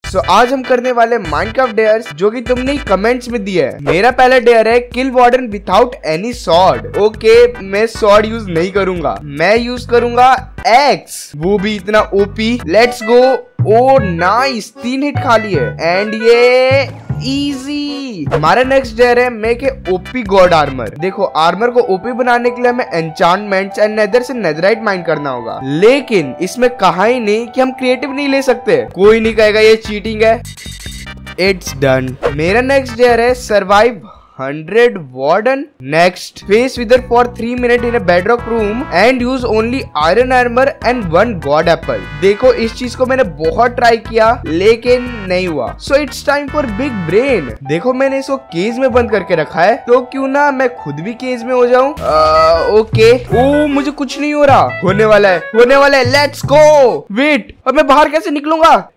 सो आज हम करने वाले माइनक्राफ्ट डेयर्स जो कि तुमने कमेंट्स में दिए है। मेरा पहला डेयर है kill warden without any sword. Okay, मैं सॉर्ड यूज नहीं करूंगा, मैं यूज करूंगा एक्स, वो भी इतना OP. Let's go. Oh nice, 3 hit खाली है एंड ये इजी। हमारा नेक्स्ट डेयर है make a OP god armour. देखो आर्मर को ओपी बनाने के लिए हमें एन्चांटमेंट्स एंड नेदर से नेदराइट माइन करना होगा, लेकिन इसमें कहा ही नहीं कि हम क्रिएटिव नहीं ले सकते। कोई नहीं कहेगा ये चीटिंग है। It's done. मेरा नेक्स्ट डेयर है survive 100 warden. Next face wither for 3 minute in a bedrock room and use only iron armour and 1 god apple. देखो इस चीज को मैंने बहुत ट्राई किया लेकिन नहीं हुआ। So it's time for big brain. देखो मैंने इसको केज में बंद करके रखा है, तो क्यों ना मैं खुद भी केज में हो जाऊं। ओके। ओ मुझे कुछ नहीं हो रहा, होने वाला है, होने वाला है। Let's go. वेट, अब मैं बाहर कैसे निकलूंगा?